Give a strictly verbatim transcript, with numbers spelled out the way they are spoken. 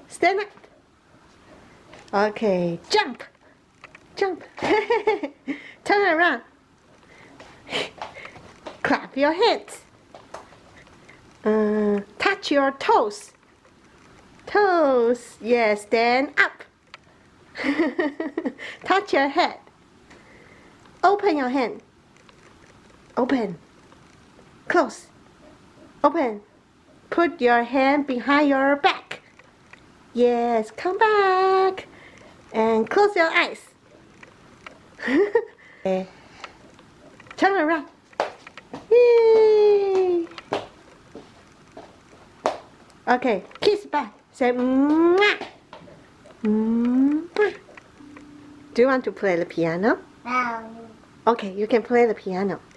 Stand up. Okay, jump. Jump. Turn around. Clap your hands. Uh, touch your toes. Toes. Yes, stand up. Touch your head. Open your hand. Open. Close. Open. Put your hand behind your back. Yes, come back. And close your eyes. Okay. Turn around. Yay! Okay, kiss back. Say mwah. Mwah. Do you want to play the piano? No. Okay, you can play the piano.